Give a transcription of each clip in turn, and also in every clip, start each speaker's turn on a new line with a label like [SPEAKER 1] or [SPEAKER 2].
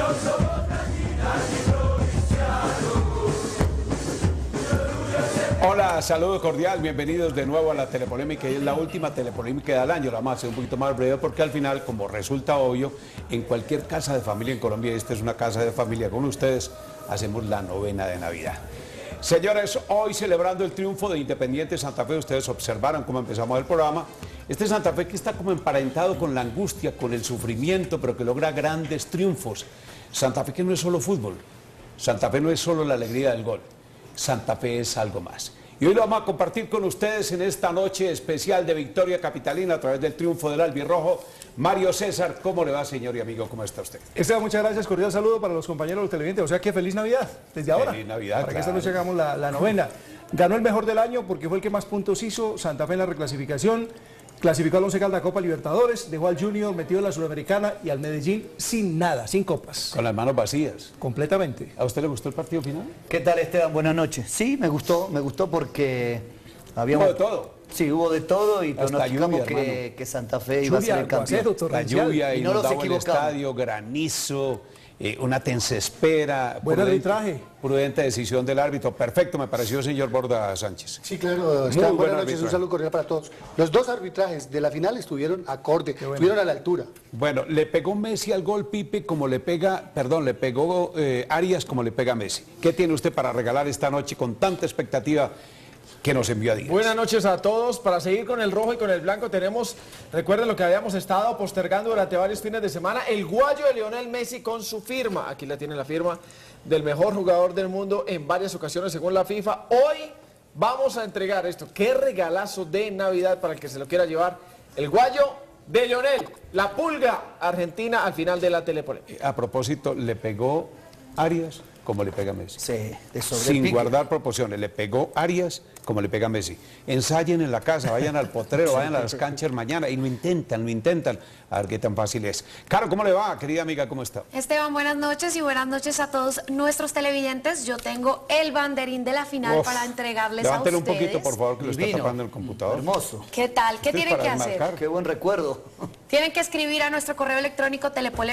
[SPEAKER 1] Hola, saludo cordial, bienvenidos de nuevo a la telepolémica, y es la última telepolémica del año. La vamos a hacer un poquito más breve porque al final, como resulta obvio, en cualquier casa de familia en Colombia, y esta es una casa de familia con ustedes, hacemos la novena de Navidad. Señores, hoy celebrando el triunfo de Independiente Santa Fe, ustedes observaron cómo empezamos el programa. Este Santa Fe que está como emparentado con la angustia, con el sufrimiento, pero que logra grandes triunfos. Santa Fe que no es solo fútbol, Santa Fe no es solo la alegría del gol, Santa Fe es algo más. Y hoy lo vamos a compartir con ustedes en esta noche especial de victoria capitalina a través del triunfo del albirrojo. Mario César, ¿cómo le va, señor y amigo? ¿Cómo está usted?
[SPEAKER 2] Esteban, muchas gracias, cordial saludo para los compañeros de los televidentes. O sea que feliz Navidad, desde ahora.
[SPEAKER 1] Feliz Navidad,
[SPEAKER 2] para que esta noche hagamos la novena. Ganó el mejor del año porque fue el que más puntos hizo. Santa Fe en la reclasificación. Clasificó al Once Caldas Copa Libertadores, dejó al Junior metido en la Sudamericana y al Medellín sin nada, sin copas.
[SPEAKER 1] Con las manos vacías.
[SPEAKER 2] Completamente.
[SPEAKER 1] ¿A usted le gustó el partido final?
[SPEAKER 3] ¿Qué tal, Esteban? Buenas noches. Sí, me gustó porque habíamos...
[SPEAKER 1] ¿Hubo de todo?
[SPEAKER 3] Sí, hubo de todo y
[SPEAKER 1] hasta
[SPEAKER 3] pronosticamos
[SPEAKER 1] lluvia,
[SPEAKER 3] que Santa Fe iba a ser el campeón.
[SPEAKER 1] La lluvia
[SPEAKER 3] y no
[SPEAKER 1] inundaba el
[SPEAKER 3] equivocamos.
[SPEAKER 1] estadio, granizo, una tensa espera.
[SPEAKER 2] Buen arbitraje.
[SPEAKER 1] Prudente decisión del árbitro. Perfecto, me pareció, señor Borda Sánchez.
[SPEAKER 4] Sí, claro. Buenas noches, un saludo cordial para todos. Los dos arbitrajes de la final estuvieron acorde, estuvieron a la altura.
[SPEAKER 1] Bueno, le pegó Messi al gol, Pipe, como le pega, le pegó Arias como le pega Messi. ¿Qué tiene usted para regalar esta noche con tanta expectativa que nos envió a Díaz?
[SPEAKER 5] Buenas noches a todos. Para seguir con el rojo y con el blanco tenemos, recuerden lo que habíamos estado postergando durante varios fines de semana, el guayo de Lionel Messi con su firma. Aquí la tiene la firma del mejor jugador del mundo en varias ocasiones según la FIFA. Hoy vamos a entregar esto. Qué regalazo de Navidad para el que se lo quiera llevar. El guayo de Lionel, la pulga argentina al final de la telepolémica.
[SPEAKER 1] A propósito, le pegó Arias como le pega Messi.
[SPEAKER 3] Sí, de
[SPEAKER 1] sin guardar proporciones, le pegó Arias como le pega Messi. Ensayen en la casa, vayan al potrero, vayan a las canchas mañana y lo intentan, a ver qué tan fácil es. Caro, ¿cómo le va, querida amiga? ¿Cómo está?
[SPEAKER 6] Esteban, buenas noches y buenas noches a todos nuestros televidentes. Yo tengo el banderín de la final para entregarles a ustedes.
[SPEAKER 1] Levántelo un poquito, por favor, que lo está tapando el computador.
[SPEAKER 3] Hermoso.
[SPEAKER 6] ¿Qué tal? ¿Qué tienen que hacer?
[SPEAKER 3] Qué buen recuerdo.
[SPEAKER 6] Tienen que escribir a nuestro correo electrónico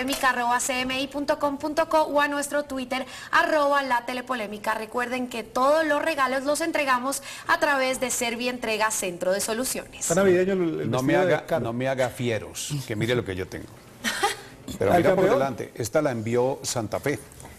[SPEAKER 6] telepolémica@cmi.com.co o a nuestro Twitter @latelepolémica. Recuerden que todos los regalos los entregamos a través de Servientrega Centro de Soluciones.
[SPEAKER 2] Está navideño el
[SPEAKER 1] no me haga fieros, que mire lo que yo tengo. Pero mira por delante, esta la envió Santa Fe,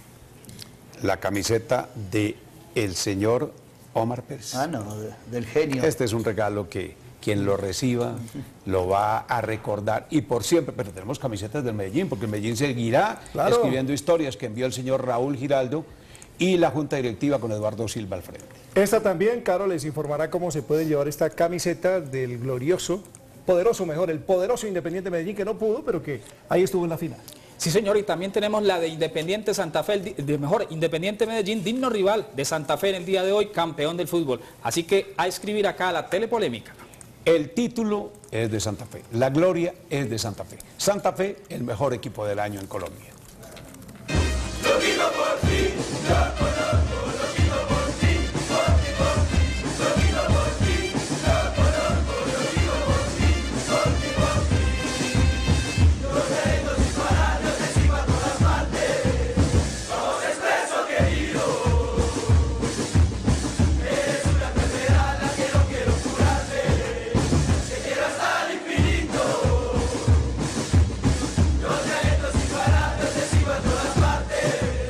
[SPEAKER 1] la camiseta de el señor Omar Pérez.
[SPEAKER 3] Ah, no, del genio.
[SPEAKER 1] Este es un regalo que quien lo reciba lo va a recordar y por siempre. Pero tenemos camisetas del Medellín, porque el Medellín seguirá escribiendo historias que envió el señor Raúl Giraldo y la Junta Directiva con Eduardo Silva al frente.
[SPEAKER 2] Esta también, Caro, les informará cómo se puede llevar esta camiseta del glorioso, el poderoso Independiente Medellín, que no pudo, pero que ahí estuvo en la final.
[SPEAKER 7] Sí, señor, y también tenemos la de Independiente Santa Fe, Independiente Medellín, digno rival de Santa Fe en el día de hoy, campeón del fútbol. Así que a escribir acá a la telepolémica.
[SPEAKER 1] El título es de Santa Fe, la gloria es de Santa Fe. Santa Fe, el mejor equipo del año en Colombia.
[SPEAKER 8] Lo digo por ti, ya conozco, lo digo por ti, por ti, por ti, lo digo por ti, ya conozco, lo digo por ti, por ti, por ti. Los dedos disparando te sigo a todas partes, como expreso querido. Es una enfermedad la que no quiero curarte, que quiero hasta el infinito. Los dedos disparando te sigo a todas partes.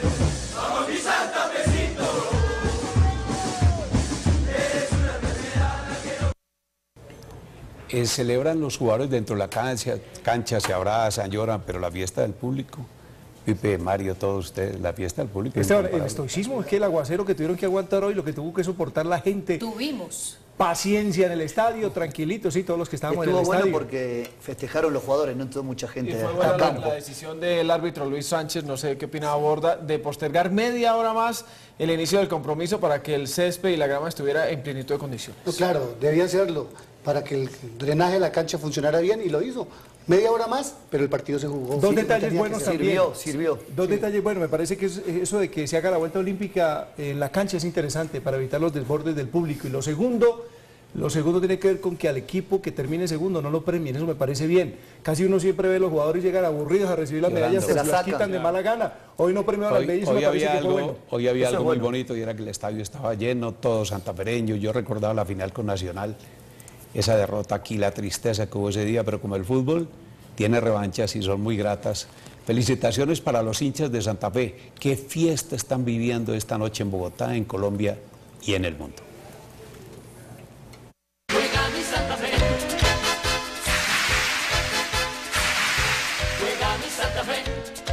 [SPEAKER 1] Celebran los jugadores dentro de la cancha, se abrazan, lloran, pero la fiesta del público, Pipe, Mario, todos ustedes, la fiesta del público.
[SPEAKER 2] El estoicismo es que el aguacero que tuvieron que aguantar hoy, lo que tuvo que soportar la gente.
[SPEAKER 6] Tuvimos
[SPEAKER 2] paciencia en el estadio, tranquilitos, sí, todos los que estábamos en el estadio.
[SPEAKER 3] Estuvo bueno porque festejaron los jugadores, no entró mucha gente.
[SPEAKER 5] Y fue buena la decisión del árbitro Luis Sánchez, no sé qué opinaba Borda, de postergar media hora más el inicio del compromiso para que el césped y la grama estuviera en plenitud de condiciones.
[SPEAKER 4] No, claro, debía hacerlo para que el drenaje de la cancha funcionara bien y lo hizo. Media hora más, pero el partido se jugó.
[SPEAKER 2] Dos detalles buenos también.
[SPEAKER 3] Sirvió.
[SPEAKER 2] Dos detalles buenos, me parece que eso de que se haga la vuelta olímpica en la cancha es interesante para evitar los desbordes del público. Y lo segundo, Lo segundo tiene que ver con que al equipo que termine segundo no lo premien, eso me parece bien. Casi uno siempre ve a los jugadores llegar aburridos a recibir las medallas, se las quitan de mala gana. Hoy no premiaron las medallas, eso me parece que fue bueno.
[SPEAKER 1] Hoy había algo muy bonito y era que el estadio estaba lleno, todo santafereño. Yo recordaba la final con Nacional, esa derrota aquí, la tristeza que hubo ese día, pero como el fútbol tiene revanchas y son muy gratas. Felicitaciones para los hinchas de Santa Fe. Qué fiesta están viviendo esta noche en Bogotá, en Colombia y en el mundo.
[SPEAKER 8] Juega mi Santa Fe. Juega mi Santa Fe.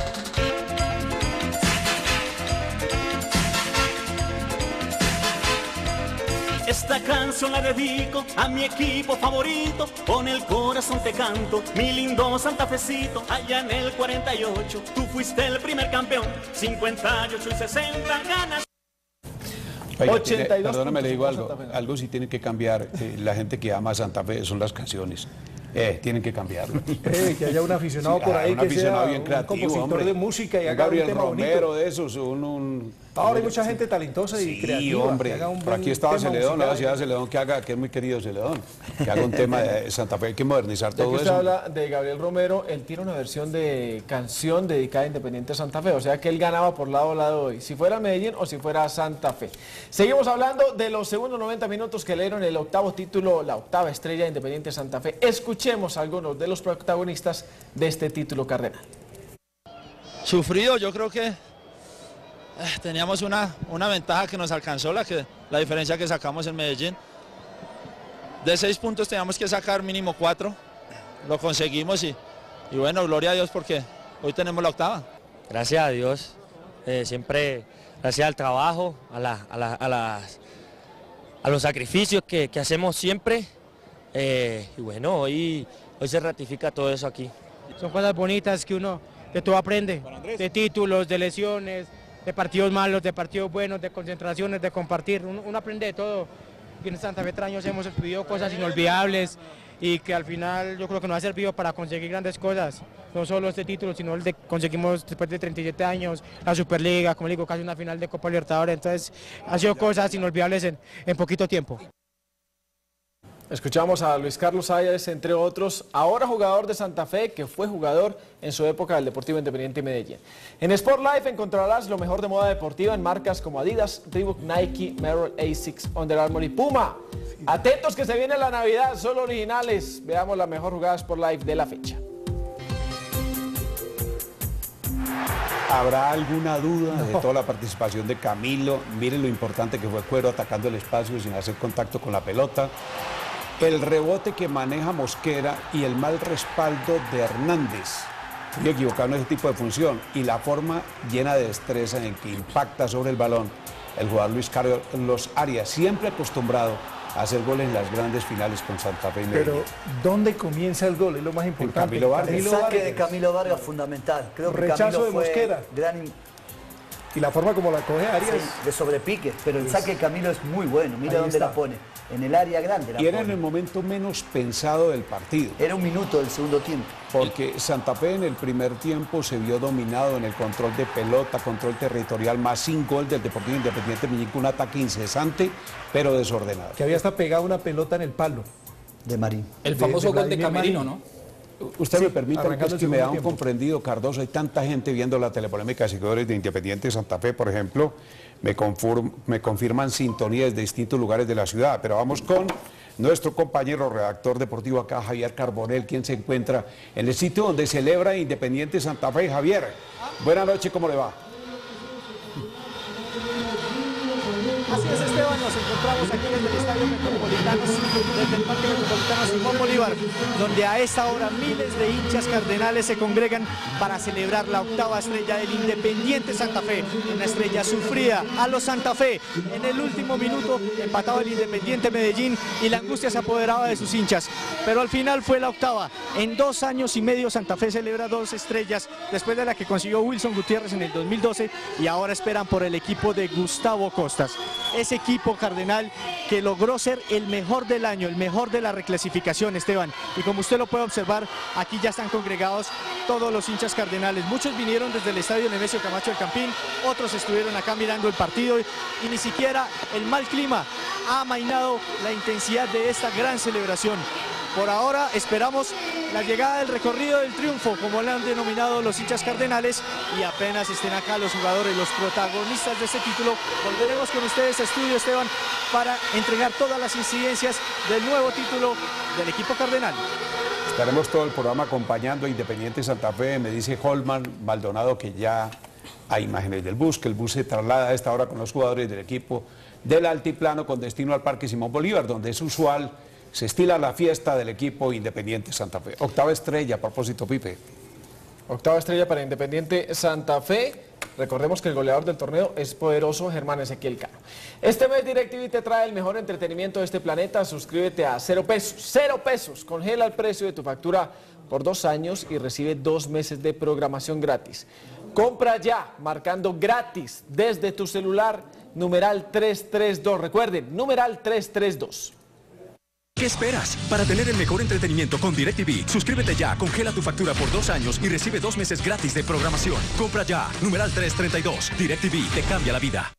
[SPEAKER 9] Esta canción la dedico a mi equipo favorito, con el corazón te canto, mi lindo santafecito. Allá en el 48, tú fuiste el primer campeón, 58 y 60 ganas.
[SPEAKER 1] Oiga,
[SPEAKER 5] 82
[SPEAKER 1] perdóname, le digo
[SPEAKER 5] puntos
[SPEAKER 1] algo.
[SPEAKER 5] para Santa Fe.
[SPEAKER 1] Algo sí tiene que cambiar. La gente que ama a Santa Fe son las canciones. Tienen que cambiarlo.
[SPEAKER 2] Que haya un aficionado
[SPEAKER 1] Sí,
[SPEAKER 2] por ahí
[SPEAKER 1] un
[SPEAKER 2] que
[SPEAKER 1] aficionado
[SPEAKER 2] sea
[SPEAKER 1] bien
[SPEAKER 2] un
[SPEAKER 1] creativo,
[SPEAKER 2] compositor
[SPEAKER 1] hombre.
[SPEAKER 2] de música y
[SPEAKER 1] Un
[SPEAKER 2] haga un
[SPEAKER 1] Gabriel
[SPEAKER 2] tema
[SPEAKER 1] Romero
[SPEAKER 2] bonito.
[SPEAKER 1] de esos,
[SPEAKER 2] Ahora hay mucha gente talentosa y
[SPEAKER 1] Sí,
[SPEAKER 2] creativa.
[SPEAKER 1] hombre,
[SPEAKER 2] que haga un
[SPEAKER 1] por
[SPEAKER 2] buen
[SPEAKER 1] aquí estaba
[SPEAKER 2] tema
[SPEAKER 1] Celedón, la
[SPEAKER 2] musical.
[SPEAKER 1] ciudad de Celedón, que es muy querido Celedón, que haga un tema de Santa Fe, hay que modernizar
[SPEAKER 5] Ya que
[SPEAKER 1] todo
[SPEAKER 5] usted
[SPEAKER 1] eso.
[SPEAKER 5] habla de Gabriel Romero, él tiene una versión de canción dedicada a Independiente Santa Fe, o sea que él ganaba por lado a lado hoy, si fuera Medellín o si fuera Santa Fe. Seguimos hablando de los segundos 90 minutos que le dieron el octavo título, la octava estrella de Independiente Santa Fe. Escuchemos a algunos de los protagonistas de este título cardenal.
[SPEAKER 10] Sufrido, yo creo que teníamos una ventaja que nos alcanzó, la diferencia que sacamos en Medellín. De 6 puntos teníamos que sacar mínimo 4, lo conseguimos y bueno, gloria a Dios porque hoy tenemos la octava.
[SPEAKER 11] Gracias a Dios, siempre gracias al trabajo, a los sacrificios que hacemos siempre y bueno, hoy se ratifica todo eso aquí.
[SPEAKER 12] Son cosas bonitas que tú aprendes, de títulos, de lesiones, de partidos malos, de partidos buenos, de concentraciones, de compartir. Uno aprende de todo. Y en Santa Fe 3 años hemos vivido cosas inolvidables y que al final yo creo que nos ha servido para conseguir grandes cosas. No solo este título, sino el de conseguimos después de 37 años la Superliga, como le digo, casi una final de Copa Libertadores. Entonces, ha sido cosas inolvidables en poquito tiempo.
[SPEAKER 5] Escuchamos a Luis Carlos Ayes, entre otros, ahora jugador de Santa Fe, que fue jugador en su época del Deportivo Independiente Medellín. En Sport Life encontrarás lo mejor de moda deportiva en marcas como Adidas, Reebok, Nike, Merrell, Asics, Under Armour y Puma. Atentos que se viene la Navidad, solo originales. Veamos la mejor jugada Sport Life de la fecha.
[SPEAKER 1] ¿Habrá alguna duda de toda la participación de Camilo? Miren lo importante que fue Cuero atacando el espacio sin hacer contacto con la pelota. El rebote que maneja Mosquera y el mal respaldo de Hernández. Muy equivocado en ese tipo de función. Y la forma llena de destreza en que impacta sobre el balón el jugador Luis Carlos Arias, siempre acostumbrado a hacer goles en las grandes finales con Santa Fe y Medellín.
[SPEAKER 2] Pero, ¿dónde comienza el gol? Es lo más importante.
[SPEAKER 1] Camilo Vargas.
[SPEAKER 3] El saque de Camilo Vargas fundamental. Creo que
[SPEAKER 2] Rechazo
[SPEAKER 3] Camilo
[SPEAKER 2] de
[SPEAKER 3] fue
[SPEAKER 2] Mosquera.
[SPEAKER 3] gran.
[SPEAKER 2] Y la forma como la coge Arias.
[SPEAKER 3] Sí, de sobrepique, pero el saque de Camilo es muy bueno. Mira
[SPEAKER 2] Ahí
[SPEAKER 3] dónde
[SPEAKER 2] está.
[SPEAKER 3] la pone. En el área grande la
[SPEAKER 1] Y era en
[SPEAKER 3] pone.
[SPEAKER 1] el momento menos pensado del partido.
[SPEAKER 3] Era un minuto del segundo tiempo.
[SPEAKER 1] Porque Santa Fe en el primer tiempo se vio dominado en el control de pelota, control territorial, más sin gol del Deportivo Independiente Medellín, con un ataque incesante, pero desordenado.
[SPEAKER 2] Que había hasta pegado una pelota en el palo.
[SPEAKER 3] De Marín.
[SPEAKER 7] El famoso gol de
[SPEAKER 2] Vladimir
[SPEAKER 7] Camerino,
[SPEAKER 2] Marín.
[SPEAKER 7] ¿no?
[SPEAKER 1] Usted
[SPEAKER 2] Sí,
[SPEAKER 1] me permite,
[SPEAKER 2] arrancando
[SPEAKER 1] es
[SPEAKER 2] el
[SPEAKER 1] que me
[SPEAKER 2] segundo
[SPEAKER 1] da un
[SPEAKER 2] tiempo.
[SPEAKER 1] comprendido, Cardoso. Hay tanta gente viendo la telepolémica de seguidores de Independiente Santa Fe, por ejemplo, me confirman sintonías de distintos lugares de la ciudad. Pero vamos con nuestro compañero redactor deportivo acá, Javier Carbonell, quien se encuentra en el sitio donde celebra Independiente Santa Fe. Javier, buenas noches, ¿cómo le va?
[SPEAKER 13] Así es, Esteban, nos encontramos aquí desde el Estadio Metropolitano, desde el Parque Metropolitano Simón Bolívar, donde a esta hora miles de hinchas cardenales se congregan para celebrar la octava estrella del Independiente Santa Fe, una estrella sufrida a los Santa Fe. En el último minuto empataba el Independiente Medellín y la angustia se apoderaba de sus hinchas, pero al final fue la octava. En 2 años y medio Santa Fe celebra 2 estrellas, después de la que consiguió Wilson Gutiérrez en el 2012, y ahora esperan por el equipo de Gustavo Costas. ese equipo cardenal que logró ser el mejor del año, el mejor de la reclasificación, Esteban. Y como usted lo puede observar, aquí ya están congregados todos los hinchas cardenales. Muchos vinieron desde el estadio Nemesio Camacho del Campín, otros estuvieron acá mirando el partido y ni siquiera el mal clima ha amainado la intensidad de esta gran celebración. Por ahora esperamos la llegada del recorrido del triunfo, como le han denominado los hinchas cardenales, y apenas estén acá los jugadores, los protagonistas de este título, volveremos con ustedes a estudio, Esteban, para entregar todas las incidencias del nuevo título del equipo cardenal.
[SPEAKER 1] Estaremos todo el programa acompañando a Independiente Santa Fe. Me dice Holman Maldonado que ya hay imágenes del bus, que el bus se traslada a esta hora con los jugadores del equipo del altiplano con destino al Parque Simón Bolívar, donde es usual. Se estila la fiesta del equipo Independiente Santa Fe. Octava estrella, a propósito, Pipe.
[SPEAKER 5] Octava estrella para Independiente Santa Fe. Recordemos que el goleador del torneo es poderoso Germán Ezequiel Cano. Este mes DirecTV te trae el mejor entretenimiento de este planeta. Suscríbete a 0 pesos. 0 pesos. Congela el precio de tu factura por 2 años y recibe 2 meses de programación gratis. Compra ya, marcando gratis desde tu celular, numeral 332. Recuerden, numeral 332.
[SPEAKER 14] ¿Qué esperas? Para tener el mejor entretenimiento con DirecTV, suscríbete ya, congela tu factura por 2 años y recibe 2 meses gratis de programación. Compra ya, numeral 332. DirecTV te cambia la vida.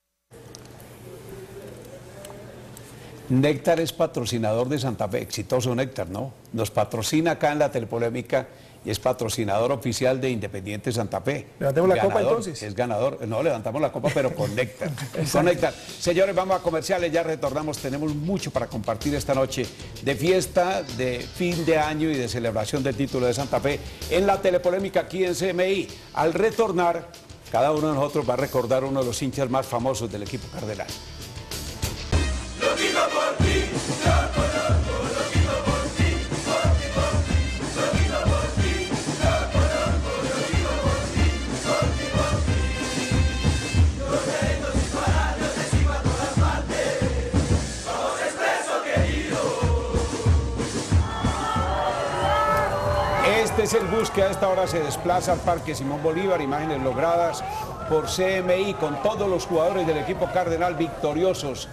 [SPEAKER 1] Néctar es patrocinador de Santa Fe, exitoso Néctar, ¿no? Nos patrocina acá en la Telepolémica y es patrocinador oficial de Independiente Santa Fe.
[SPEAKER 2] ¿Levantemos la copa entonces?
[SPEAKER 1] Es ganador. No, levantamos la copa, pero con Néctar. Con Néctar. Señores, vamos a comerciales, ya retornamos. Tenemos mucho para compartir esta noche de fiesta, de fin de año y de celebración del título de Santa Fe en la Telepolémica aquí en CMI. Al retornar, cada uno de nosotros va a recordar uno de los hinchas más famosos del equipo cardenal.
[SPEAKER 8] Lo digo por ti, la conozco, lo digo por ti, por ti, por ti, lo digo por ti, la conozco, lo digo por ti, por ti, por ti. Los reinos disparando te sigo a todas partes, vamos expreso querido.
[SPEAKER 1] Este es el bus que a esta hora se desplaza al Parque Simón Bolívar, imágenes logradas por CMI con todos los jugadores del equipo cardenal victoriosos,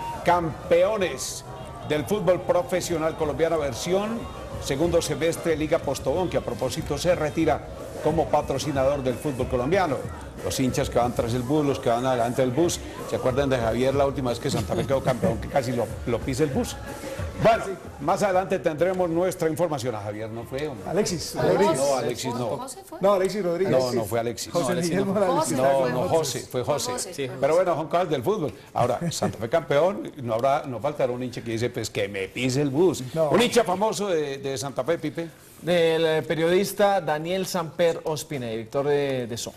[SPEAKER 1] campeones del fútbol profesional colombiano, versión segundo semestre Liga Postobón, que a propósito se retira como patrocinador del fútbol colombiano. Los hinchas que van tras el bus, los que van adelante del bus, ¿se acuerdan de Javier la última vez que Santa Fe quedó campeón, que casi lo pisa el bus? Bueno, más adelante tendremos nuestra información. A Javier no fue, hombre.
[SPEAKER 2] Alexis
[SPEAKER 1] Rodríguez. No, Alexis no.
[SPEAKER 2] No, Alexis Rodríguez.
[SPEAKER 1] No fue Alexis.
[SPEAKER 2] José Miguel Morales.
[SPEAKER 1] No, José, fue José. Sí. Pero bueno, son cosas del fútbol. Ahora, Santa Fe campeón, no faltará un hincha que dice, pues que me pise el bus. No. Un hincha famoso de Santa Fe, Pipe.
[SPEAKER 5] Del periodista Daniel Samper Ospina, director de SO.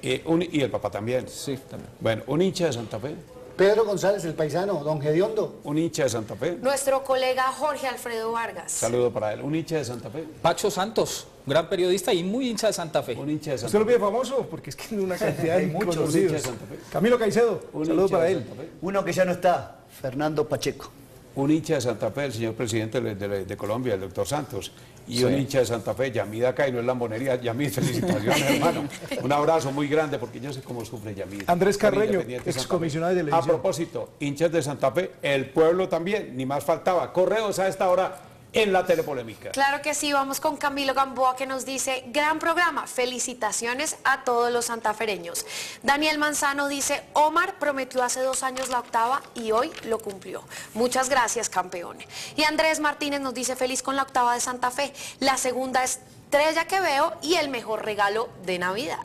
[SPEAKER 1] Y el papá también.
[SPEAKER 5] Sí, también.
[SPEAKER 1] Bueno, un hincha de Santa Fe.
[SPEAKER 4] Pedro González, el paisano, don Gediondo.
[SPEAKER 1] Un hincha de Santa Fe.
[SPEAKER 6] Nuestro colega Jorge Alfredo Vargas.
[SPEAKER 1] Saludo para él. Un hincha de Santa Fe.
[SPEAKER 7] Pacho Santos, gran periodista y muy hincha de Santa Fe.
[SPEAKER 1] Un hincha de Santa
[SPEAKER 2] ¿Usted lo pide famoso? Porque es que hay una cantidad de muchos conocidos.
[SPEAKER 1] De Santa Fe.
[SPEAKER 2] Camilo Caicedo, un saludo para él.
[SPEAKER 3] Uno que ya no está, Fernando Pacheco.
[SPEAKER 1] Un hincha de Santa Fe, el señor presidente de Colombia, el doctor Santos. Y sí. Un hincha de Santa Fe, Yamid acá, y no es lambonería. Yamid, felicitaciones, hermano. Un abrazo muy grande, porque yo sé cómo sufre Yamid.
[SPEAKER 2] Andrés Carreño, excomisionado de televisión.
[SPEAKER 1] A propósito, hinchas de Santa Fe, el pueblo también, ni más faltaba. Correos a esta hora en la Telepolémica.
[SPEAKER 6] Claro que sí, vamos con Camilo Gamboa, que nos dice, gran programa, felicitaciones a todos los santafereños. Daniel Manzano dice, Omar prometió hace 2 años la octava y hoy lo cumplió. Muchas gracias, campeón. Y Andrés Martínez nos dice, feliz con la octava de Santa Fe, la segunda estrella que veo y el mejor regalo de Navidad.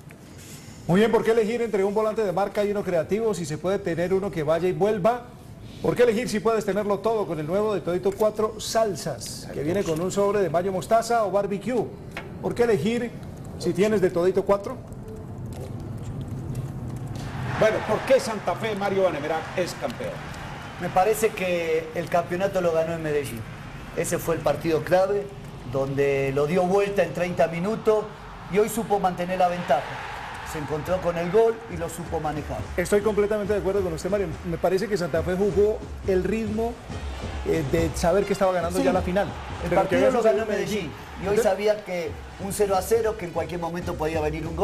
[SPEAKER 2] Muy bien, ¿por qué elegir entre un volante de marca y uno creativo si se puede tener uno que vaya y vuelva? ¿Por qué elegir si puedes tenerlo todo con el nuevo de Todito 4 Salsas, que viene con un sobre de mayo mostaza o barbecue? ¿Por qué elegir si tienes de Todito 4?
[SPEAKER 1] Bueno, ¿por qué Santa Fe, Mario Vanemerac, es campeón?
[SPEAKER 3] Me parece que el campeonato lo ganó en Medellín. Ese fue el partido clave, donde lo dio vuelta en 30 minutos y hoy supo mantener la ventaja. Se encontró con el gol y lo supo manejar.
[SPEAKER 2] Estoy completamente de acuerdo con usted, Mario. Me parece que Santa Fe jugó el ritmo de saber que estaba ganando ya la final.
[SPEAKER 3] El partido lo ganó en Medellín y hoy sabía que un 0-0, que en cualquier momento podía venir un gol,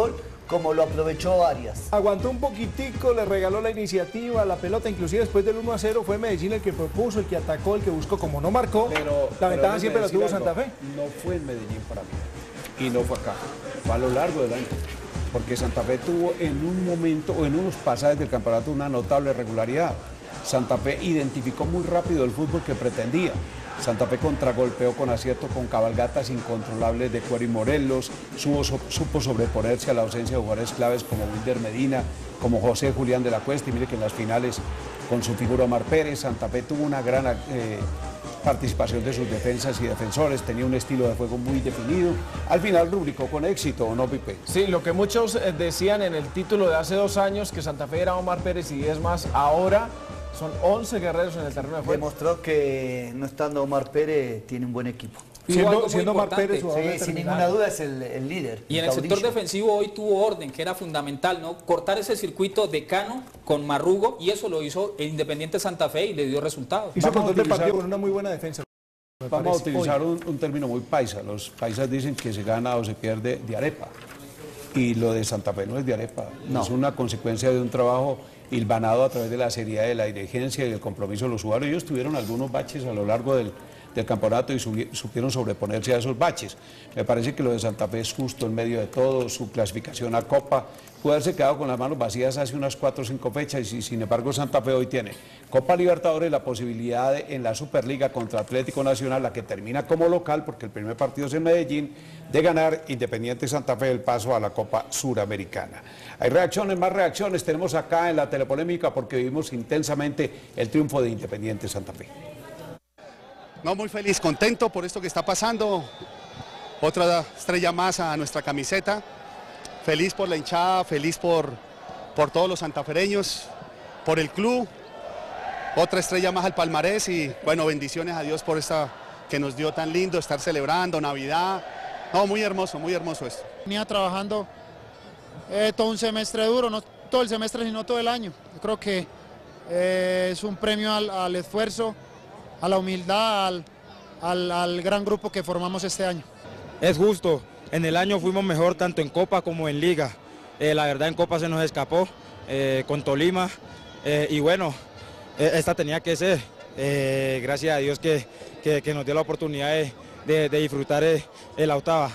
[SPEAKER 3] como lo aprovechó Arias.
[SPEAKER 2] Aguantó un poquitico, le regaló la iniciativa, la pelota, inclusive después del 1-0 fue Medellín el que propuso, el que atacó, el que buscó, como no marcó, la ventaja siempre la tuvo Santa Fe.
[SPEAKER 1] No fue en Medellín para mí y no fue acá, fue a lo largo del año, porque Santa Fe tuvo en un momento o en unos pasajes del campeonato una notable regularidad. Santa Fe identificó muy rápido el fútbol que pretendía. Santa Fe contragolpeó con acierto, con cabalgatas incontrolables de Cuero y Morelos, supo sobreponerse a la ausencia de jugadores claves como Wilder Medina, como José Julián de la Cuesta, y mire que en las finales con su figura Omar Pérez, Santa Fe tuvo una gran participación de sus defensas y defensores, tenía un estilo de juego muy definido, al final rubricó con éxito, ¿o no, Pipe?
[SPEAKER 5] Sí, lo que muchos decían en el título de hace 2 años, que Santa Fe era Omar Pérez y 10 más, ahora son 11 guerreros en el terreno de juego.
[SPEAKER 3] Demostró que no estando Omar Pérez tiene un buen equipo.
[SPEAKER 2] Siendo Omar Pérez
[SPEAKER 3] sin ninguna duda es el líder.
[SPEAKER 7] Y en el sector defensivo hoy tuvo orden, que era fundamental, ¿no? Cortar ese circuito de Cano con Marrugo, y eso lo hizo el Independiente Santa Fe y le dio resultados.
[SPEAKER 2] Hizo control del partido con una muy buena defensa.
[SPEAKER 1] Vamos a utilizar un término muy paisa. Los paisas dicen que se gana o se pierde de arepa. Y lo de Santa Fe no es de arepa. No. Es una consecuencia de un trabajo hilvanado a través de la seriedad, de la diligencia y del compromiso de los usuarios. Ellos tuvieron algunos baches a lo largo del campeonato y supieron sobreponerse a esos baches. Me parece que lo de Santa Fe es justo en medio de todo, su clasificación a Copa. Pudo haberse quedado con las manos vacías hace unas 4 o 5 fechas y sin embargo Santa Fe hoy tiene Copa Libertadores, la posibilidad en la Superliga contra Atlético Nacional, la que termina como local porque el primer partido es en Medellín, de ganar Independiente Santa Fe el paso a la Copa Suramericana. Hay reacciones, más reacciones tenemos acá en la telepolémica porque vivimos intensamente el triunfo de Independiente Santa Fe.
[SPEAKER 4] No, muy feliz, contento por esto que está pasando. Otra estrella más a nuestra camiseta. Feliz por la hinchada, feliz por todos los santafereños, por el club. Otra estrella más al palmarés y bueno, bendiciones a Dios por esta que nos dio tan lindo, estar celebrando Navidad. No, muy hermoso esto.
[SPEAKER 12] Venía trabajando todo un semestre duro, no todo el semestre sino todo el año. Yo creo que es un premio al esfuerzo, a la humildad, al gran grupo que formamos este año.
[SPEAKER 15] Es justo, en el año fuimos mejor tanto en Copa como en Liga. La verdad en Copa se nos escapó con Tolima y bueno, esta tenía que ser. Gracias a Dios que nos dio la oportunidad de disfrutar la octava.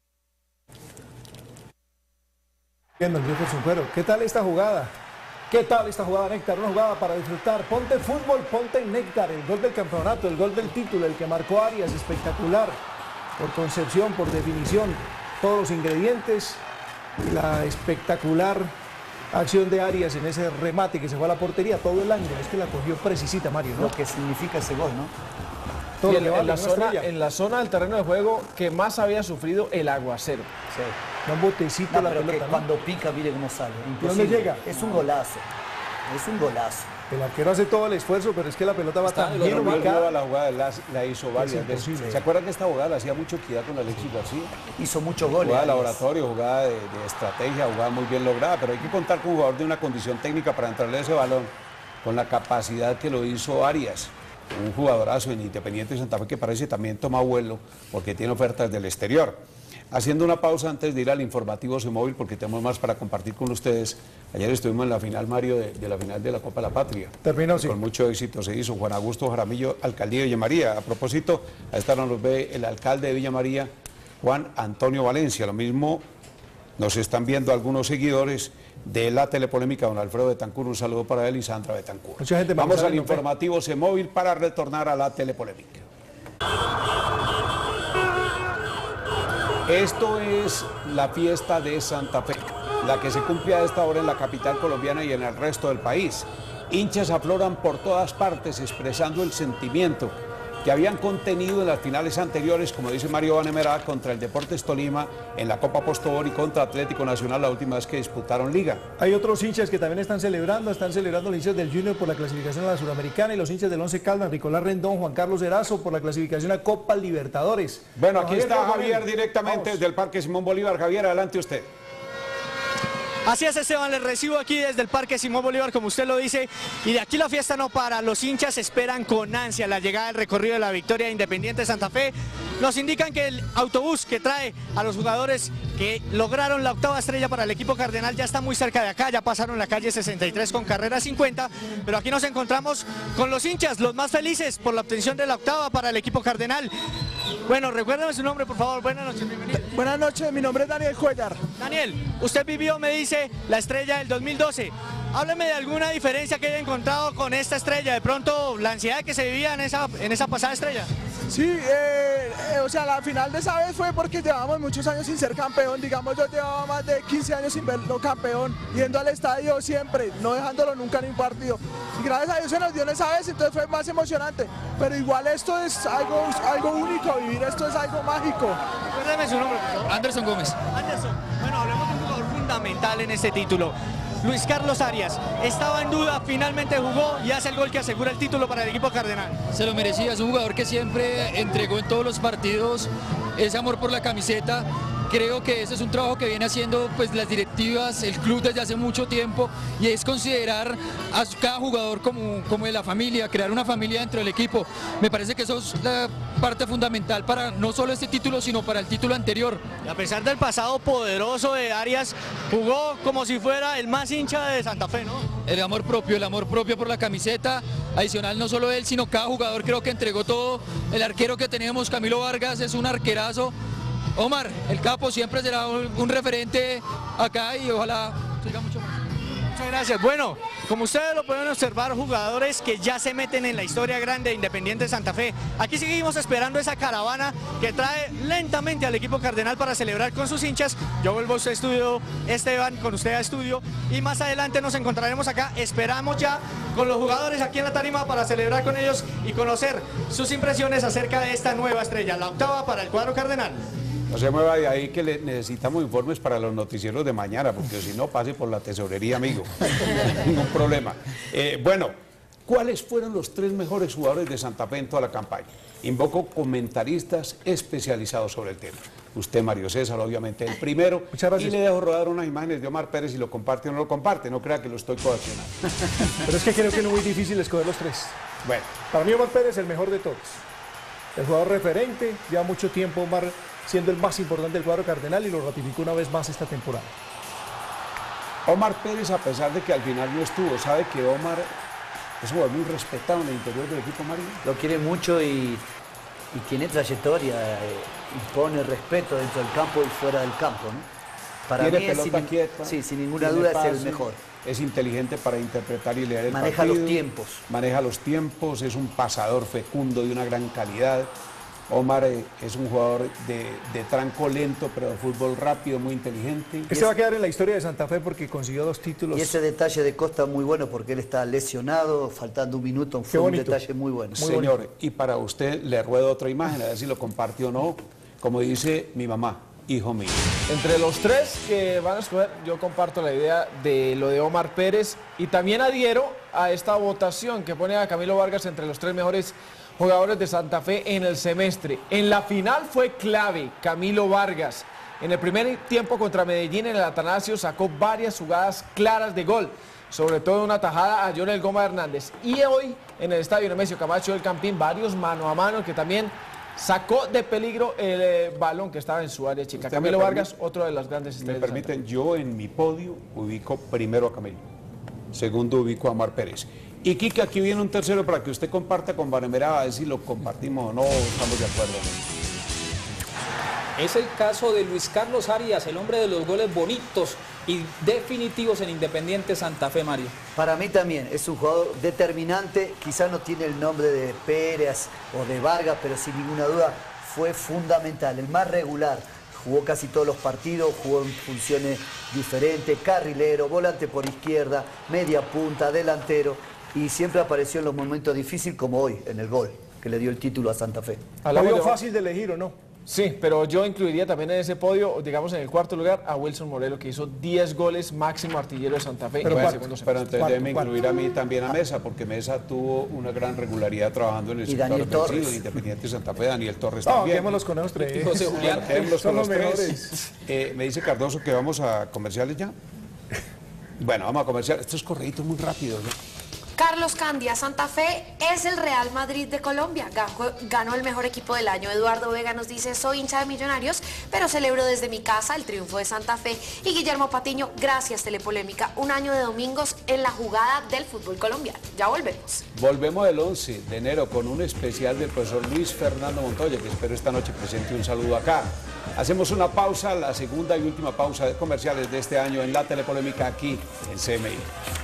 [SPEAKER 2] ¿Qué tal esta jugada? ¿Qué tal esta jugada, Néctar? Una jugada para disfrutar. Ponte fútbol, ponte Néctar. El gol del campeonato, el gol del título, el que marcó Arias, espectacular. Por concepción, por definición, todos los ingredientes. Y la espectacular acción de Arias en ese remate que se fue a la portería todo el ángulo. Es que la cogió precisita, Mario, ¿no?
[SPEAKER 3] Lo que significa ese gol, ¿no?
[SPEAKER 2] Todo
[SPEAKER 5] y en la zona del terreno de juego que más había sufrido el aguacero.
[SPEAKER 3] Sí.
[SPEAKER 2] Un botecito la
[SPEAKER 3] pero
[SPEAKER 2] pelota,
[SPEAKER 3] que cuando pica, mire cómo sale.
[SPEAKER 2] ¿Dónde llega?
[SPEAKER 3] Es un golazo. Es un golazo.
[SPEAKER 2] El arquero hace todo el esfuerzo, pero es que la pelota va tan bien ubicada.
[SPEAKER 1] La jugada la hizo varias veces. ¿Se acuerdan que esta jugada la hacía mucho Equidad con Alexis García?
[SPEAKER 3] Hizo muchos goles.
[SPEAKER 1] Jugada de laboratorio, jugada de estrategia, jugada muy bien lograda, pero hay que contar con un jugador de una condición técnica para entrarle a ese balón, con la capacidad que lo hizo Arias. Un jugadorazo en Independiente Santa Fe que parece también toma vuelo porque tiene ofertas del exterior. Haciendo una pausa antes de ir al informativo Móvil porque tenemos más para compartir con ustedes. Ayer estuvimos en la final, Mario, de la final de la Copa de la Patria.
[SPEAKER 2] Terminó, sí.
[SPEAKER 1] Con mucho éxito se hizo. Juan Augusto Jaramillo, alcaldía de Villa María. A propósito, a esta nos ve el alcalde de Villa María, Juan Antonio Valencia. Lo mismo nos están viendo algunos seguidores de la telepolémica, don Alfredo Betancur. Un saludo para él y Sandra Betancur.
[SPEAKER 2] Mucha gente
[SPEAKER 1] vamos al informativo Móvil para retornar a la telepolémica. Esto es la fiesta de Santa Fe, la que se cumple a esta hora en la capital colombiana y en el resto del país. Hinchas afloran por todas partes expresando el sentimiento que habían contenido en las finales anteriores, como dice Mario Vanemerá, contra el Deportes Tolima en la Copa Postobón y contra Atlético Nacional la última vez que disputaron Liga.
[SPEAKER 2] Hay otros hinchas que también están celebrando los hinchas del Junior por la clasificación a la Suramericana y los hinchas del Once Caldas, Nicolás Rendón, Juan Carlos Erazo por la clasificación a Copa Libertadores.
[SPEAKER 1] Bueno, aquí está Javier directamente desde el Parque Simón Bolívar. Javier, adelante usted.
[SPEAKER 13] Así es, Esteban, les recibo aquí desde el Parque Simón Bolívar, como usted lo dice, y de aquí la fiesta no para. Los hinchas esperan con ansia la llegada del recorrido de la victoria de Independiente Santa Fe. Nos indican que el autobús que trae a los jugadores que lograron la octava estrella para el equipo cardenal ya está muy cerca de acá, ya pasaron la calle 63 con carrera 50, pero aquí nos encontramos con los hinchas, los más felices por la obtención de la octava para el equipo cardenal. Bueno, recuérdame su nombre, por favor. Buenas noches, bienvenido.
[SPEAKER 16] Buenas noches, mi nombre es Daniel Cuellar.
[SPEAKER 13] Daniel, usted vivió, me dice, la estrella del 2012. Hábleme de alguna diferencia que haya encontrado con esta estrella, de pronto la ansiedad que se vivía en esa pasada estrella.
[SPEAKER 16] Sí, o sea, la final de esa vez fue porque llevábamos muchos años sin ser campeón. Digamos, yo llevaba más de 15 años sin verlo campeón, yendo al estadio siempre, no dejándolo nunca en un partido. Y gracias a Dios se nos dio en esa vez, entonces fue más emocionante. Pero igual esto es algo único, vivir esto es algo mágico.
[SPEAKER 13] Recuérdeme su nombre, por favor.
[SPEAKER 17] Anderson Gómez.
[SPEAKER 13] Anderson, bueno, hablemos de un jugador fundamental en este título. Luis Carlos Arias, estaba en duda, finalmente jugó y hace el gol que asegura el título para el equipo cardenal.
[SPEAKER 17] Se lo merecía, es un jugador que siempre entregó en todos los partidos ese amor por la camiseta. Creo que ese es un trabajo que viene haciendo pues las directivas, el club desde hace mucho tiempo, y es considerar a cada jugador como de la familia, crear una familia dentro del equipo. Me parece que eso es la parte fundamental para no solo este título, sino para el título anterior.
[SPEAKER 13] Y a pesar del pasado poderoso de Arias, jugó como si fuera el más hincha de Santa Fe, ¿no?
[SPEAKER 17] El amor propio por la camiseta, adicional no solo él, sino cada jugador creo que entregó todo. El arquero que tenemos, Camilo Vargas, es un arquerazo. Omar, el capo, siempre será un referente acá y ojalá siga mucho más.
[SPEAKER 13] Muchas gracias. Bueno, como ustedes lo pueden observar, jugadores que ya se meten en la historia grande de Independiente Santa Fe. Aquí seguimos esperando esa caravana que trae lentamente al equipo cardenal para celebrar con sus hinchas. Yo vuelvo a usted estudio, Esteban, con usted a estudio, y más adelante nos encontraremos acá. Esperamos ya con los jugadores aquí en la tarima para celebrar con ellos y conocer sus impresiones acerca de esta nueva estrella, la octava para el cuadro cardenal.
[SPEAKER 1] No se mueva de ahí que necesitamos informes para los noticieros de mañana, porque si no, pase por la tesorería, amigo. Ningún problema. Bueno, ¿cuáles fueron los 3 mejores jugadores de Santa Fe en toda la campaña? Invoco comentaristas especializados sobre el tema. Usted, Mario César, obviamente el primero.
[SPEAKER 2] Muchas gracias.
[SPEAKER 1] Y le dejo rodar unas imágenes de Omar Pérez, si lo comparte o no lo comparte. No crea que lo estoy coaccionando.
[SPEAKER 2] Pero es que creo que no es muy difícil escoger los 3.
[SPEAKER 1] Bueno.
[SPEAKER 2] Para mí Omar Pérez es el mejor de todos. El jugador referente, lleva mucho tiempo Omar siendo el más importante del cuadro cardenal y lo ratificó una vez más esta temporada.
[SPEAKER 1] Omar Pérez, a pesar de que al final no estuvo, sabe que Omar es un jugador muy respetado en el interior del equipo, Mario.
[SPEAKER 3] Lo quiere mucho y tiene trayectoria, impone respeto dentro del campo y fuera del campo, ¿no? Para mí
[SPEAKER 1] pelota quieta,
[SPEAKER 3] sí, sin ninguna duda
[SPEAKER 1] pase,
[SPEAKER 3] es el mejor.
[SPEAKER 1] Es inteligente para interpretar y leer el
[SPEAKER 3] Maneja
[SPEAKER 1] partido.
[SPEAKER 3] los tiempos.
[SPEAKER 1] Maneja los tiempos, es un pasador fecundo de una gran calidad. Omar es un jugador de tranco lento, pero de fútbol rápido, muy inteligente.
[SPEAKER 2] Este va a quedar en la historia de Santa Fe porque consiguió 2 títulos.
[SPEAKER 3] Y ese detalle de Costa muy bueno porque él está lesionado, faltando un minuto, fue un detalle muy bueno.
[SPEAKER 1] Señor, bonito. Y para usted le ruedo otra imagen, a ver si lo compartió o no. Como dice mi mamá, hijo mío.
[SPEAKER 5] Entre los 3 que van a escoger, yo comparto la idea de lo de Omar Pérez y también adhiero a esta votación que pone a Camilo Vargas entre los 3 mejores jugadores de Santa Fe en el semestre. En la final fue clave Camilo Vargas. En el primer tiempo contra Medellín en el Atanasio sacó varias jugadas claras de gol, sobre todo una tajada a Jonel Goma Hernández. Y hoy en el estadio Nemesio Camacho del Campín, varios mano a mano que también sacó de peligro el balón que estaba en su área chica. Camilo Vargas, otro de las grandes estrellas.
[SPEAKER 1] Me permiten, yo en mi podio ubico primero a Camilo, segundo ubico a Omar Pérez. Y Kike, aquí viene un tercero para que usted comparta con Vanemera, a ver si lo compartimos o no, estamos de acuerdo.
[SPEAKER 7] Es el caso de Luis Carlos Arias, el hombre de los goles bonitos y definitivos en Independiente Santa Fe, Mario.
[SPEAKER 3] Para mí también, es un jugador determinante, quizás no tiene el nombre de Pérez o de Vargas, pero sin ninguna duda fue fundamental, el más regular. Jugó casi todos los partidos, jugó en funciones diferentes, carrilero, volante por izquierda, media punta, delantero, y siempre apareció en los momentos difíciles como hoy, en el gol, que le dio el título a Santa Fe.
[SPEAKER 2] ¿Lo vio fácil de elegir o no?
[SPEAKER 5] Sí, pero yo incluiría también en ese podio, digamos en el cuarto lugar, a Wilson Morelo, que hizo 10 goles, máximo artillero de Santa Fe.
[SPEAKER 1] Pero entonces déjeme incluir a mí también a Mesa, porque Mesa tuvo una gran regularidad trabajando en el sector ofensivo de Independiente Santa Fe. Daniel Torres también.
[SPEAKER 2] Quedémoslos con los 3.
[SPEAKER 1] José Julián. Son los mejores. Me dice Cardoso que vamos a comerciales ya. Bueno, vamos a comercial. Estos correitos muy rápidos, ¿no?
[SPEAKER 6] Carlos Candia, Santa Fe es el Real Madrid de Colombia. Ganó el mejor equipo del año. Eduardo Vega nos dice, soy hincha de Millonarios, pero celebro desde mi casa el triunfo de Santa Fe. Y Guillermo Patiño, gracias Telepolémica. Un año de domingos en la jugada del fútbol colombiano. Ya volvemos.
[SPEAKER 1] Volvemos el 11 de enero con un especial del profesor Luis Fernando Montoya, que espero esta noche presente un saludo acá. Hacemos una pausa, la segunda y última pausa de comerciales de este año en la Telepolémica aquí en CMI.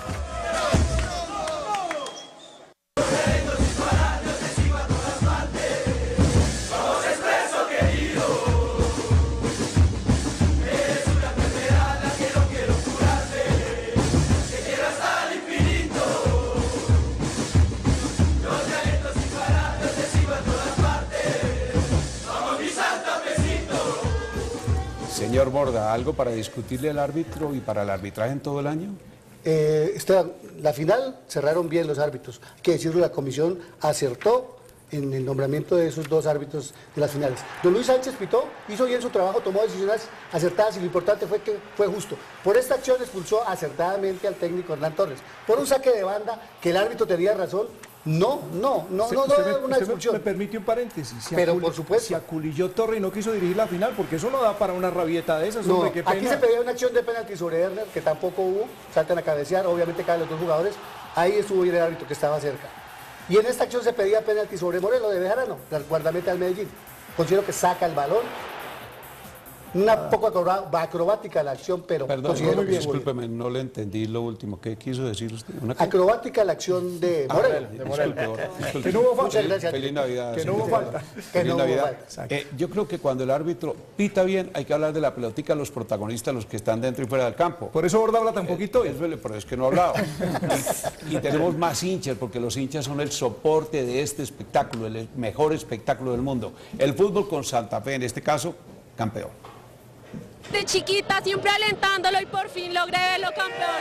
[SPEAKER 1] Señor Borda, ¿algo para discutirle al árbitro y para el arbitraje en todo el año?
[SPEAKER 18] Esteban, la final cerraron bien los árbitros. Hay que decirlo, la comisión acertó en el nombramiento de esos dos árbitros de las finales. Don Luis Sánchez pitó, hizo bien su trabajo, tomó decisiones acertadas y lo importante fue que fue justo. Por esta acción expulsó acertadamente al técnico Hernán Torres. Por un saque de banda que el árbitro tenía razón, no una expulsión.
[SPEAKER 2] Me permite un paréntesis.
[SPEAKER 18] Pero por supuesto.
[SPEAKER 2] Se aculilló Torres y no quiso dirigir la final, porque eso no da para una rabieta de esas.
[SPEAKER 18] No,
[SPEAKER 2] hombre, qué pena.
[SPEAKER 18] aquí se pedía una acción de penalti sobre Herner, que tampoco hubo, saltan a cabecear, obviamente caen los dos jugadores, ahí estuvo bien el árbitro que estaba cerca. Y en esta acción se pedía penalti sobre Morelo de Bejarano, el guardameta del Medellín. Considero que saca el balón. Una poco acrobática la acción, pero
[SPEAKER 1] perdón, discúlpeme, no le entendí lo último. ¿Qué quiso decir usted?
[SPEAKER 18] Acrobática la acción de Morelo.
[SPEAKER 1] Disculpe.
[SPEAKER 18] Que no hubo falta.
[SPEAKER 1] Muchas gracias. Feliz Navidad.
[SPEAKER 18] Que no hubo falta.
[SPEAKER 1] Feliz Navidad. Yo creo que cuando el árbitro pita bien, hay que hablar de la pelotica, los protagonistas, los que están dentro y fuera del campo.
[SPEAKER 2] Por eso Borda habla tan poquito.
[SPEAKER 1] Pero es que no ha hablado. Y tenemos más hinchas, porque los hinchas son el soporte de este espectáculo, el mejor espectáculo del mundo. El fútbol con Santa Fe, en este caso, campeón.
[SPEAKER 19] De chiquita siempre alentándolo y por fin logré verlo campeón.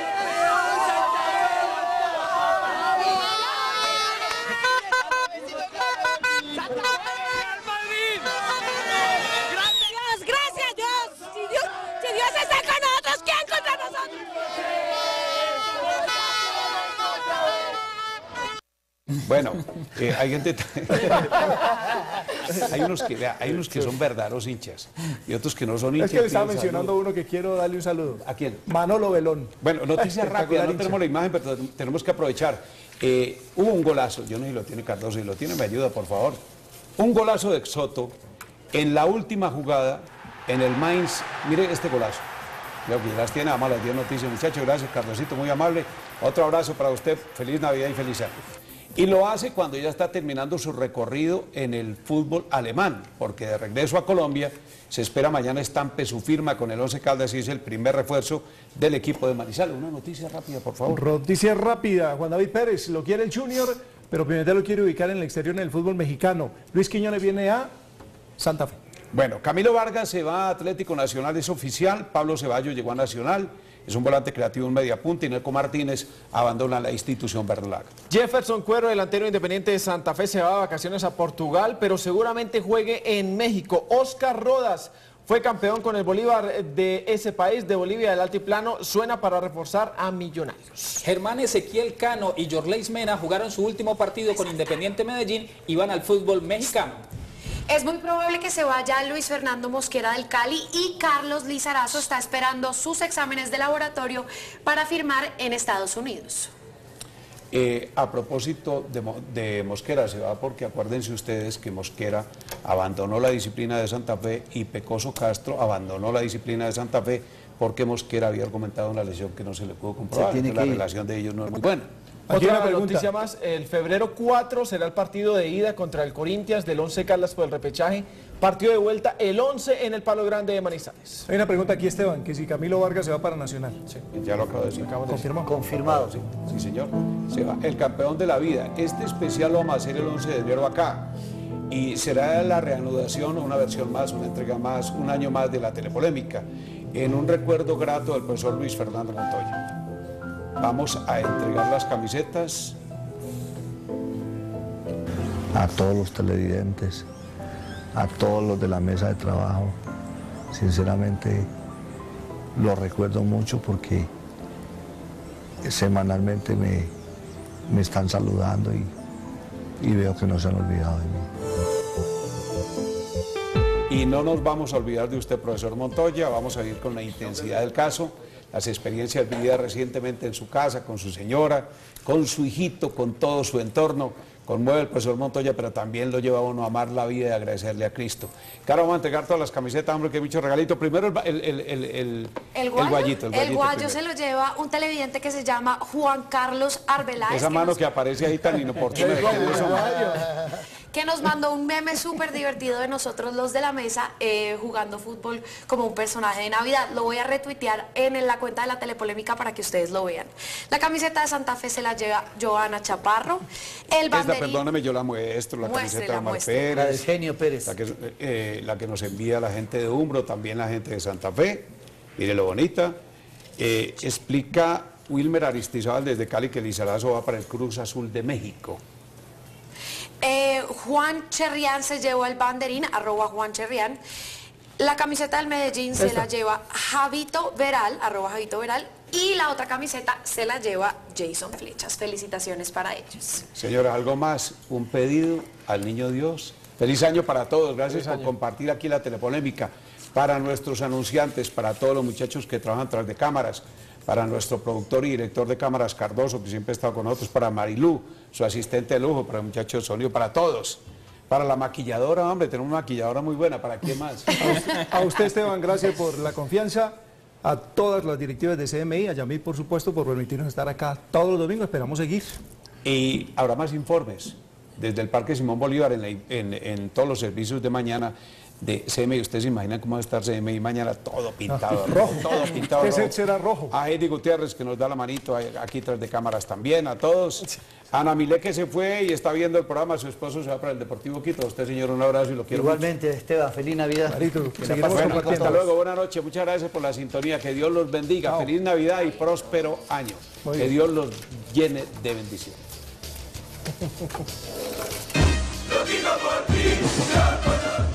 [SPEAKER 19] Gracias Dios. Si Dios está con nosotros, ¿quién contra nosotros?
[SPEAKER 1] Bueno, hay gente... hay unos que son verdaderos hinchas y otros que no son hinchas.
[SPEAKER 2] Es que le estaba mencionando uno que quiero darle un saludo.
[SPEAKER 1] ¿A quién?
[SPEAKER 2] Manolo Belón.
[SPEAKER 1] Bueno, noticia rápida, no tenemos la imagen, pero tenemos que aprovechar. Hubo un golazo, yo no sé si lo tiene Cardoso, si lo tiene me ayuda, por favor. Un golazo de Soto en la última jugada en el Mainz. Mire este golazo. Creo que ya las tiene, además las dio noticias, muchachos. Gracias, Cardosito, muy amable. Otro abrazo para usted, feliz Navidad y feliz año. Y lo hace cuando ya está terminando su recorrido en el fútbol alemán, porque de regreso a Colombia se espera mañana estampe su firma con el Once Caldas y es el primer refuerzo del equipo de Manizales. Una noticia rápida, por favor.
[SPEAKER 2] Noticia rápida, Juan David Pérez, lo quiere el Junior, pero Pimentel lo quiere ubicar en el exterior en el fútbol mexicano. Luis Quiñones viene a Santa Fe.
[SPEAKER 1] Bueno, Camilo Vargas se va a Atlético Nacional, es oficial. Pablo Ceballos llegó a Nacional. Es un volante creativo, un mediapunta, y Neco Martínez abandona la institución verdolaga.
[SPEAKER 5] Jefferson Cuero, delantero independiente de Santa Fe, se va de vacaciones a Portugal, pero seguramente juegue en México. Oscar Rodas fue campeón con el Bolívar de ese país, de Bolivia del Altiplano, suena para reforzar a Millonarios.
[SPEAKER 7] Germán Ezequiel Cano y Yorleis Mena jugaron su último partido con Independiente Medellín y van al fútbol mexicano.
[SPEAKER 6] Es muy probable que se vaya Luis Fernando Mosquera del Cali y Carlos Lizarazo está esperando sus exámenes de laboratorio para firmar en Estados Unidos.
[SPEAKER 1] A propósito de Mosquera, se va porque acuérdense ustedes que Mosquera abandonó la disciplina de Santa Fe y Pecoso Castro abandonó la disciplina de Santa Fe porque Mosquera había argumentado una lesión que no se le pudo comprobar. La relación de ellos no es muy buena.
[SPEAKER 5] Otra noticia más, el febrero 4 será el partido de ida contra el Corinthians del Once Caldas por el repechaje, partido de vuelta el 11 en el Palo Grande de Manizales.
[SPEAKER 2] Hay una pregunta aquí, Esteban, que si Camilo Vargas se va para Nacional.
[SPEAKER 1] Sí, ya lo acabo de decir.
[SPEAKER 2] ¿Confirmado?
[SPEAKER 3] Confirmado.
[SPEAKER 1] Sí, señor. Se va el campeón de la vida. Este especial lo vamos a hacer el 11 de enero acá. Y será la reanudación, una versión más, una entrega más, un año más de la telepolémica, en un recuerdo grato del profesor Luis Fernando Montoya. Vamos a entregar las camisetas
[SPEAKER 20] a todos los televidentes, a todos los de la mesa de trabajo. Sinceramente lo recuerdo mucho porque semanalmente me están saludando y veo que no se han olvidado de mí.
[SPEAKER 1] Y no nos vamos a olvidar de usted, profesor Montoya, vamos a ir con la intensidad del caso, las experiencias vividas recientemente en su casa, con su señora, con su hijito, con todo su entorno. Conmueve el profesor Montoya, pero también lo lleva a uno a amar la vida y a agradecerle a Cristo. Claro, vamos a entregar todas las camisetas, hombre, que hay mucho regalito. Primero el guayito.
[SPEAKER 6] El guayo se lo lleva un televidente que se llama Juan Carlos Arbeláez.
[SPEAKER 1] Esa mano que aparece ahí tan inoportuna.
[SPEAKER 6] Que nos mandó un meme súper divertido de nosotros los de la mesa jugando fútbol como un personaje de Navidad. Lo voy a retuitear en la cuenta de la Telepolémica para que ustedes lo vean. La camiseta de Santa Fe se la lleva Joana Chaparro. El banderín...
[SPEAKER 1] Perdóname, yo la muestro, la camiseta de Omar Pérez.
[SPEAKER 3] La de Eugenio Pérez.
[SPEAKER 1] La que nos envía la gente de Umbro, también la gente de Santa Fe. Mire lo bonita. Explica Wilmer Aristizábal desde Cali que Lizarazo va para el Cruz Azul de México.
[SPEAKER 6] Juan Cherrián se llevó el banderín, @Juan Cherrián. La camiseta del Medellín se la lleva Javito Veral, @Javito Veral. Y la otra camiseta se la lleva Jason Flechas. Felicitaciones para ellos.
[SPEAKER 1] Señora, algo más, un pedido al Niño Dios. Feliz año para todos, gracias por compartir aquí la Telepolémica. Para nuestros anunciantes, para todos los muchachos que trabajan tras de cámaras, para nuestro productor y director de cámaras Cardoso, que siempre ha estado con nosotros, para Marilú, su asistente de lujo, para el muchacho de sonido, para todos. Para la maquilladora, hombre, tenemos una maquilladora muy buena, ¿para quién más?
[SPEAKER 2] A usted, Esteban, gracias por la confianza. A todas las directivas de CMI, a Yamil, por supuesto, por permitirnos estar acá todos los domingos. Esperamos seguir.
[SPEAKER 1] Y habrá más informes desde el Parque Simón Bolívar en todos los servicios de mañana de CMI. Ustedes se imaginan cómo va a estar CMI mañana todo pintado rojo. Todo pintado rojo.
[SPEAKER 2] Será rojo.
[SPEAKER 1] A Eddie Gutiérrez, que nos da la manito aquí tras de cámaras también, a todos. Ana Milé, que se fue y está viendo el programa, su esposo se va para el Deportivo Quito. A usted, señor, un abrazo y lo quiero
[SPEAKER 3] Igualmente, mucho. Esteban, feliz Navidad.
[SPEAKER 1] Hasta luego, buenas noches, muchas gracias por la sintonía, que Dios los bendiga. Chao. Feliz Navidad y próspero año. Que Dios los llene de bendición.
[SPEAKER 8] Lo digo por ti,